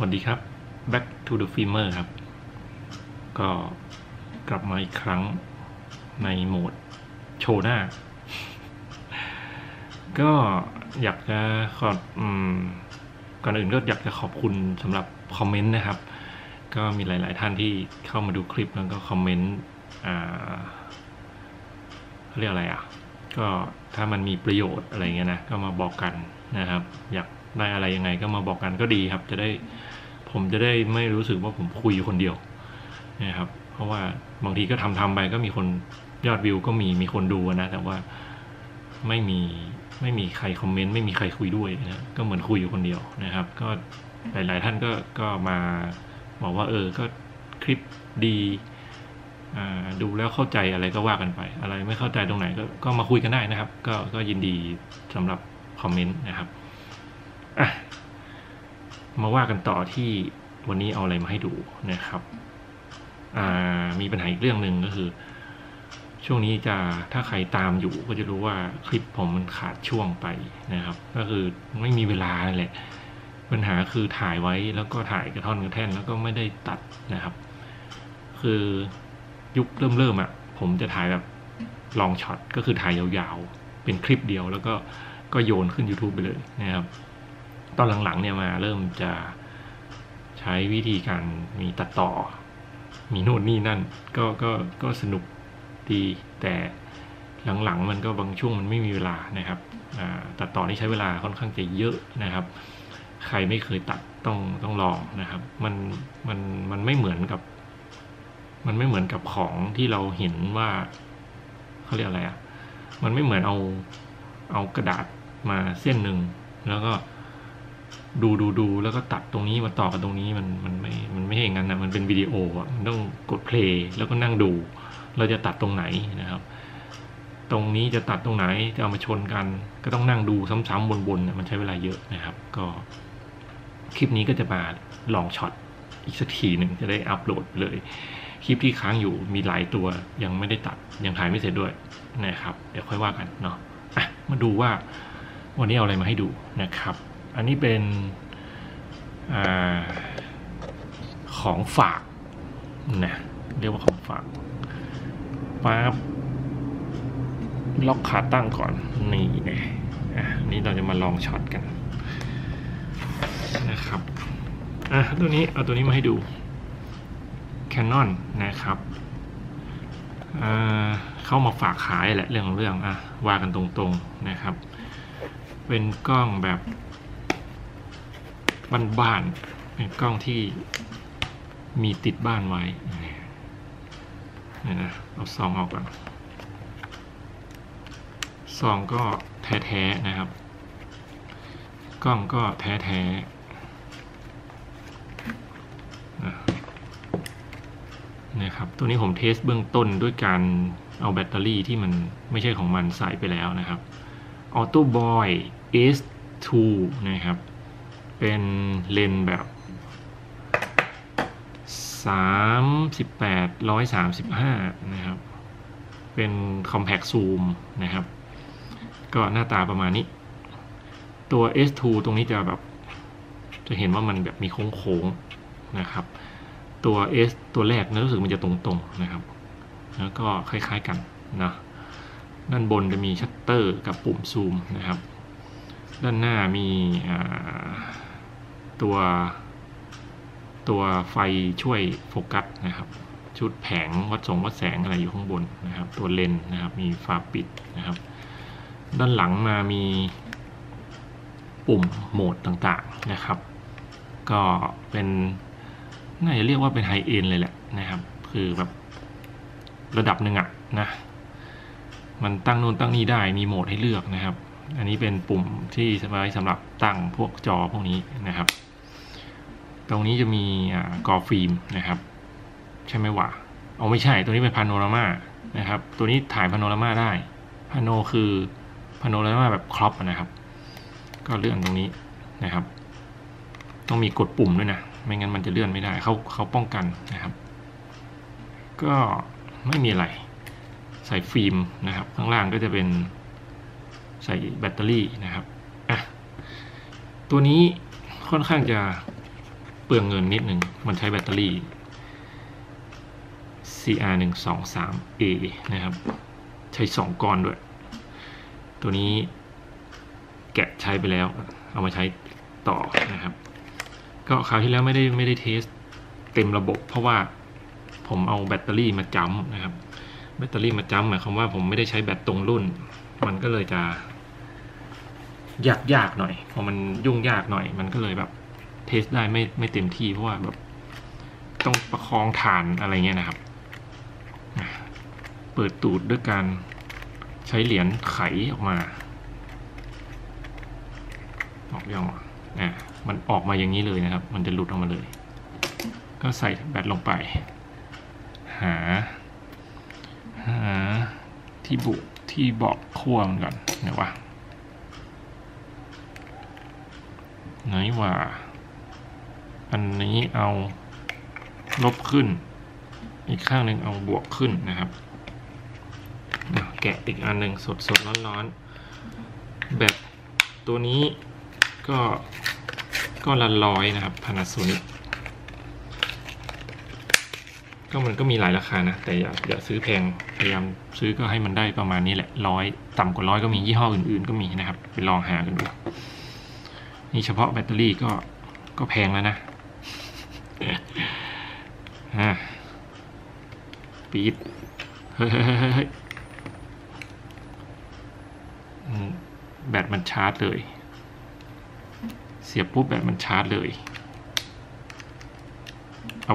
วัสดีครับ Back to the Filmer ครับก็กลับมาอีกครั้งในโหมดโชว์หน้าก็อยากจะก่อนอื่นก็อยากจะขอบคุณสำหรับคอมเมนต์นะครับก็มีหลายๆท่านที่เข้ามาดูคลิปแล้วก็คอมเมนต์เรียกอะไรก็ถ้ามันมีประโยชน์อะไรเงี้ยนะก็มาบอกกันนะครับอยากได้อะไรยังไงก็มาบอกกันก็ดีครับผมจะได้ไม่รู้สึกว่าผมคุยคนเดียวนะครับเพราะว่าบางทีก็ทำไปก็มีคนยอดวิวก็มีคนดูนะแต่ว่าไม่มีใครคอมเมนต์ไม่มีใครคุยด้วยนะก็เหมือนคุยอยู่คนเดียวนะครับก็หลายๆท่านก็มาบอกว่าก็คลิปดีดูแล้วเข้าใจอะไรก็ว่ากันไปอะไรไม่เข้าใจตรงไหนก็มาคุยกันได้นะครับก็ยินดีสำหรับคอมเมนต์นะครับมาว่ากันต่อที่วันนี้เอาอะไรมาให้ดูนะครับมีปัญหาอีกเรื่องหนึ่งก็คือช่วงนี้ถ้าใครตามอยู่ก็จะรู้ว่าคลิปผมมันขาดช่วงไปนะครับก็คือไม่มีเวลาแหละปัญหาคือถ่ายไว้แล้วก็ถ่ายกระท่อนกระแท่นแล้วก็ไม่ได้ตัดนะครับคือยุคเริ่มผมจะถ่ายแบบลองช็อตก็คือถ่ายยาวๆเป็นคลิปเดียวแล้วก็โยนขึ้น YouTube ไปเลยนะครับตอนหลังๆเนี่ยมาเริ่มจะใช้วิธีการมีตัดต่อมีโน่นนี่นั่นก็สนุกดีแต่หลังๆมันก็บางช่วงมันไม่มีเวลานะครับตัดต่อนี่ใช้เวลาค่อนข้างจะเยอะนะครับใครไม่เคยตัดต้องลองนะครับมันไม่เหมือนกับของที่เราเห็นว่าเขาเรียกอะไรมันไม่เหมือนเอากระดาษมาเส้นหนึ่งแล้วก็ดูแล้วก็ตัดตรงนี้มาต่อกันตรงนี้มันไม่ใช่อย่างนั้นนะมันเป็นวิดีโอมันต้องกดเพลย์แล้วก็นั่งดูเราจะตัดตรงไหนนะครับตรงนี้จะตัดตรงไหนจะเอามาชนกันก็ต้องนั่งดูซ้ำๆบนมันใช้เวลาเยอะนะครับก็คลิปนี้ก็จะมาลองช็อตอีกสักทีหนึ่งจะได้อัปโหลดเลยคลิปที่ค้างอยู่มีหลายตัวยังไม่ได้ตัดยังถ่ายไม่เสร็จด้วยนะครับเดี๋ยวค่อยว่ากันเนาะมาดูว่าวันนี้เอาอะไรมาให้ดูนะครับอันนี้เป็นของฝากนะเรียกว่าของฝากปั๊บล็อกขาตั้งก่อนนี่นะนี่เราจะมาลองช็อตกันนะครับตัวนี้เอาตัวนี้มาให้ดู Canon นะครับเข้ามาฝากขายแหละเรื่องว่ากันตรงๆนะครับเป็นกล้องแบบบ้านๆเป็นกล้องที่มีติดบ้านไว้นี่นะเอาซองออกก่อนซองก็แท้ๆนะครับกล้องก็แท้ๆนะครับตัวนี้ผมเทสเบื้องต้นด้วยการเอาแบตเตอรี่ที่มันไม่ใช่ของมันใส่ไปแล้วนะครับ Auto Boy S2 นะครับเป็นเลนส์แบบ38-135นะครับเป็น Compact Zoom นะครับก็หน้าตาประมาณนี้ตัว S2 ตรงนี้จะเห็นว่ามันแบบมีโค้งๆนะครับตัว S ตัวแรกรู้สึกมันจะตรงๆนะครับแล้วก็คล้ายๆกันนะด้านบนจะมีชัตเตอร์กับปุ่มซูมนะครับด้านหน้ามีตัวไฟช่วยโฟกัสนะครับชุดแผงวัดแสงอะไรอยู่ข้างบนนะครับตัวเลนส์นะครับมีฝาปิดนะครับด้านหลังมามีปุ่มโหมดต่างๆนะครับก็เป็นน่าจะเรียกว่าเป็นไฮเอนด์เลยแหละนะครับคือแบบระดับหนึ่งนะมันตั้งนู่นตั้งนี่ได้มีโหมดให้เลือกนะครับอันนี้เป็นปุ่มที่ไว้สำหรับตั้งพวกจอพวกนี้นะครับตรงนี้จะมีกอฟิล์มนะครับใช่ไหมวะไม่ใช่ตัวนี้เป็นพาโนรามานะครับตัวนี้ถ่ายพาโนรามาได้พาโนคือพาโนรามาแบบครอปนะครับก็เลื่อนตรงนี้นะครับต้องมีกดปุ่มด้วยนะไม่งั้นมันจะเลื่อนไม่ได้เขาป้องกันนะครับก็ไม่มีอะไรใส่ฟิล์มนะครับข้างล่างก็จะเป็นใส่แบตเตอรี่นะครับตัวนี้ค่อนข้างจะลืองเงินนิดหนึ่งมันใช้แบตเตอรี่ CR123A นะครับใช้2ก้อนด้วยตัวนี้แกะใช้ไปแล้วเอามาใช้ต่อนะครับก็คราวที่แล้วไม่ได้เทสเต็มระบบเพราะว่าผมเอาแบตเตอรี่มาจ้ำนะครับแบตเตอรี่มาจ้ำหมายความว่าผมไม่ได้ใช้แบตตรงรุ่นมันก็เลยจะยากหน่อยพอมันยุ่งยากหน่อยมันก็เลยแบบเทสได้ไม่เต็มที่เพราะว่าแบบต้องประคองฐานอะไรเงี้ยนะครับเปิดตูดด้วยการใช้เหรียญไขออกมาออกยังมันออกมาอย่างนี้เลยนะครับมันจะหลุดออกมาเลยก็ใส่แบตลงไปหาที่บอกขั้วมันก่อนไหนวะไหนว่าอันนี้เอาลบขึ้นอีกข้างหนึ่งเอาบวกขึ้นนะครับแกะอีกอันหนึ่งสดร้อนๆแบบตัวนี้ก็ละ100นะครับ Panasonic ก็มันก็มีหลายราคานะแต่อย่าซื้อแพงพยายามซื้อก็ให้มันได้ประมาณนี้แหละ100ต่ำกว่า100ก็มียี่ห้ออื่นๆก็มีนะครับไปลองหากันดูนี่เฉพาะแบตเตอรี่ก็แพงแล้วนะปี๊ดเฮ้ยแบตมันชาร์จเลยเสียบปุ๊บแบตมันชาร์จเลยเอา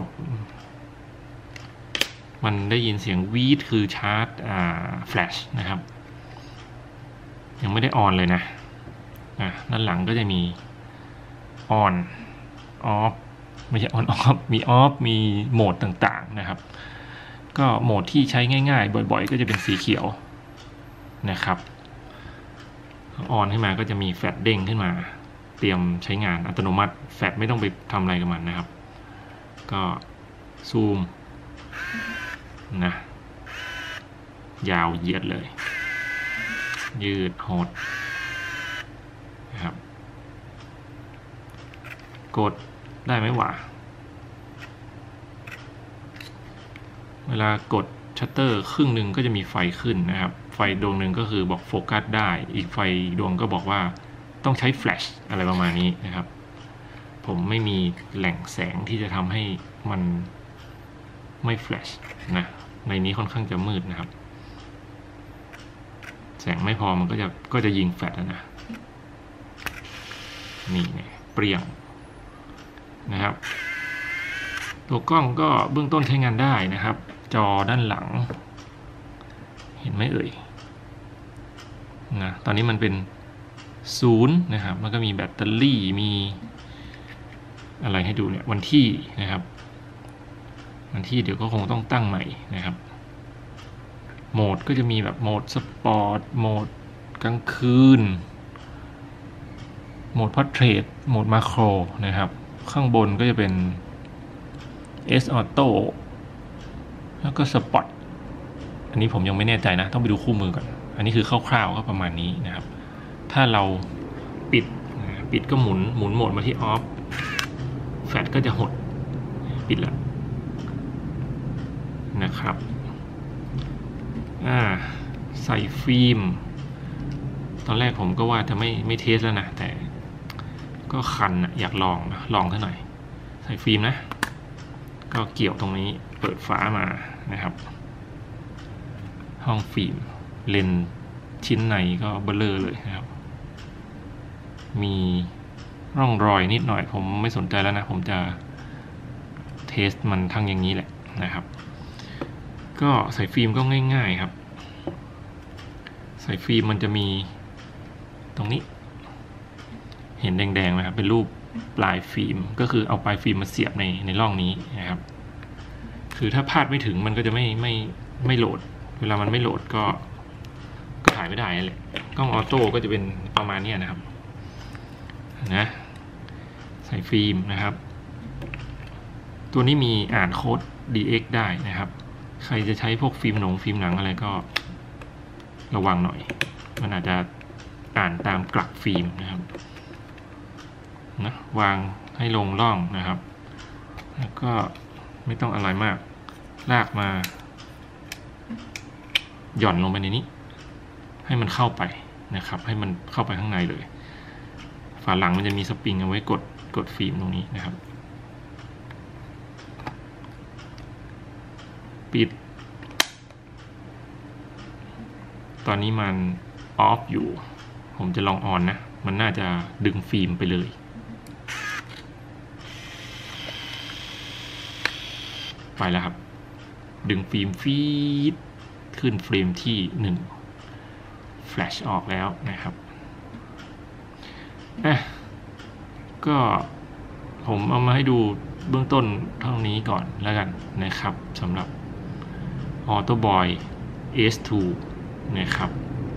มันได้ยินเสียงวีดคือชาร์จแฟลชนะครับยังไม่ได้ออนเลยนะด้านหลังก็จะมีออนออฟไม่ใช่ออนออฟมีออฟมีโหมดต่างๆนะครับก็โหมดที่ใช้ง่ายๆบ่อยๆก็จะเป็นสีเขียวนะครับออนขึ้นมาก็จะมีแฟลชเด้งขึ้นมาเตรียมใช้งานอัตโนมัติแฟลชไม่ต้องไปทำอะไรกับมันนะครับก็ซูมนะยาวเหยียดเลยยืดหดนะครับกดได้ไหมวะเวลากดชัตเตอร์ครึ่งหนึ่งก็จะมีไฟขึ้นนะครับไฟดวงหนึ่งก็คือบอกโฟกัสได้อีกไฟดวงก็บอกว่าต้องใช้แฟลชอะไรประมาณนี้นะครับผมไม่มีแหล่งแสงที่จะทำให้มันไม่แฟลชนะในนี้ค่อนข้างจะมืดนะครับแสงไม่พอมันก็จะยิงแฟลชนะนี่เนี่ยเปรี้ยงนะครับตัวกล้องก็เบื้องต้นใช้งานได้นะครับจอด้านหลังเห็นไหมเอ่ยนะตอนนี้มันเป็น0นะครับมันก็มีแบตเตอรี่มีอะไรให้ดูเนี่ยวันที่นะครับวันที่เดี๋ยวก็คงต้องตั้งใหม่นะครับโหมดก็จะมีแบบโหมดสปอร์ตโหมดกลางคืนโหมดพอร์เทรตโหมดมาโครนะครับข้างบนก็จะเป็น S Auto แล้วก็สปอร์ตอันนี้ผมยังไม่แน่ใจนะต้องไปดูคู่มือก่อนอันนี้คือคร่าวๆก็ประมาณนี้นะครับถ้าเราปิดก็หมุนโหมดมาที่ออฟแฟลชก็จะหดปิดแล้วนะครับใส่ฟิล์มตอนแรกผมก็ว่าจะไม่เทสแล้วนะแต่ก็คันอยากลองซะหน่อยใส่ฟิล์มนะก็เกี่ยวตรงนี้เปิดฝามานะครับห้องฟิล์มเลนส์ชิ้นในก็เบลอเลยนะครับมีร่องรอยนิดหน่อยผมไม่สนใจแล้วนะผมจะเทสมันทั้งอย่างนี้แหละนะครับก็ใส่ฟิล์มก็ง่ายๆครับใส่ฟิล์มมันจะมีตรงนี้เห็นแดงๆไหมครับเป็นรูปปลายฟิล์มก็คือเอาปลายฟิล์มมาเสียบในร่องนี้นะครับคือถ้าพลาดไม่ถึงมันก็จะไม่โหลดเวลามันไม่โหลดก็ถ่ายไม่ได้แหละกล้องออโต้ก็จะเป็นประมาณนี้นะครับนะใส่ฟิล์มนะครับตัวนี้มีอ่านโค้ด DX ได้นะครับใครจะใช้พวกฟิล์มหนังอะไรก็ระวังหน่อยมันอาจจะอ่านตามกลักฟิล์มนะครับนะวางให้ลงร่องนะครับแล้วก็ไม่ต้องอะไรมากลากมาหย่อนลงไปในนี้ให้มันเข้าไปนะครับให้มันเข้าไปข้างในเลยฝาหลังมันจะมีสปริงเอาไว้กดฟิล์มตรงนี้นะครับปิดตอนนี้มันออฟอยู่ผมจะลองออนนะมันน่าจะดึงฟิล์มไปเลยไปแล้วครับดึงฟิล์มฟีดขึ้นเฟรมที่1แฟลชออกแล้วนะครับก็ผมเอามาให้ดูเบื้องต้นเท่านี้ก่อนแล้วกันนะครับสำหรับ AutoBoy S2 นะครับ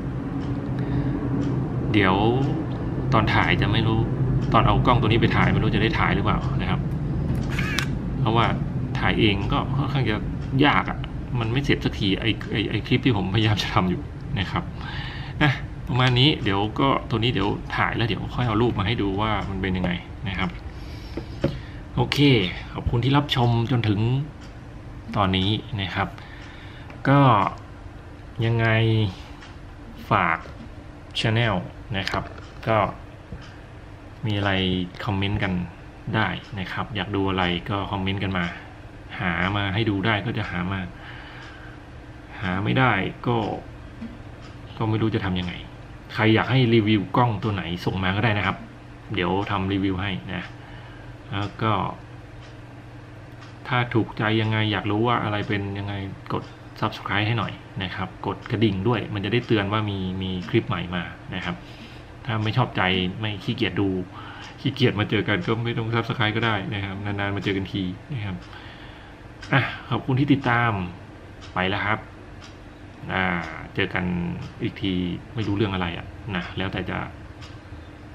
เดี๋ยวตอนถ่ายจะไม่รู้ตอนเอากล้องตัวนี้ไปถ่ายไม่รู้จะได้ถ่ายหรือเปล่านะครับเพราะว่าถ่ายเองก็ค่อนข้างจะยากอ่ะมันไม่เสร็จสักทีไอคลิปที่ผมพยายามจะทำอยู่นะครับประมาณนี้เดี๋ยวก็ตัวนี้เดี๋ยวถ่ายแล้วเดี๋ยวค่อยเอารูปมาให้ดูว่ามันเป็นยังไงนะครับโอเคขอบคุณที่รับชมจนถึงตอนนี้นะครับก็ยังไงฝาก Channel นะครับก็มีอะไรคอมเมนต์กันได้นะครับอยากดูอะไรก็คอมเมนต์กันมาหามาให้ดูได้ก็จะหามาหาไม่ได้ก็ไม่รู้จะทำยังไงใครอยากให้รีวิวกล้องตัวไหนส่งมาก็ได้นะครับเดี๋ยวทำรีวิวให้นะแล้วก็ถ้าถูกใจยังไงอยากรู้ว่าอะไรเป็นยังไงกด Subscribe ให้หน่อยนะครับกดกระดิ่งด้วยมันจะได้เตือนว่ามีคลิปใหม่มานะครับถ้าไม่ชอบใจไม่ขี้เกียจดูขี้เกียจมาเจอกันก็ไม่ต้อง Subscribe ก็ได้นะครับนานๆมาเจอกันทีนะครับขอบคุณที่ติดตามไปแล้วครับเจอกันอีกทีไม่รู้เรื่องอะไรนะแล้วแต่จะ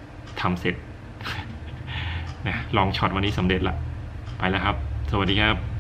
ทำเสร็จนะลองช็อตวันนี้สำเร็จละไปแล้วครับสวัสดีครับ